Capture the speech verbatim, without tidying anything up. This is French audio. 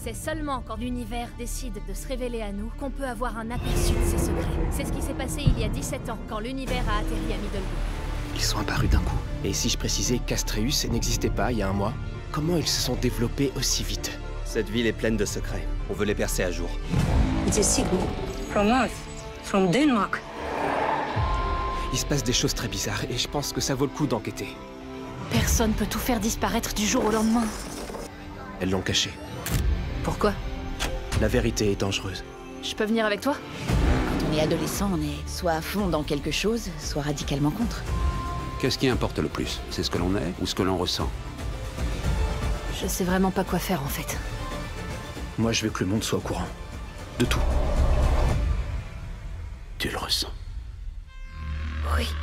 C'est seulement quand l'univers décide de se révéler à nous qu'on peut avoir un aperçu de ses secrets. C'est ce qui s'est passé il y a dix-sept ans, quand l'univers a atterri à Middlewood. Ils sont apparus d'un coup. Et si je précisais qu'Astreus n'existait pas il y a un mois, comment ils se sont développés aussi vite? Cette ville est pleine de secrets. On veut les percer à jour. It's a signal from Earth, from Denmark. Il se passe des choses très bizarres et je pense que ça vaut le coup d'enquêter. Personne peut tout faire disparaître du jour au lendemain. Elles l'ont caché. Pourquoi? La vérité est dangereuse. Je peux venir avec toi? Quand on est adolescent, on est soit à fond dans quelque chose, soit radicalement contre. Qu'est-ce qui importe le plus? C'est ce que l'on est ou ce que l'on ressent? Je sais vraiment pas quoi faire en fait. Moi, je veux que le monde soit au courant. De tout. Tu le ressens. Oui.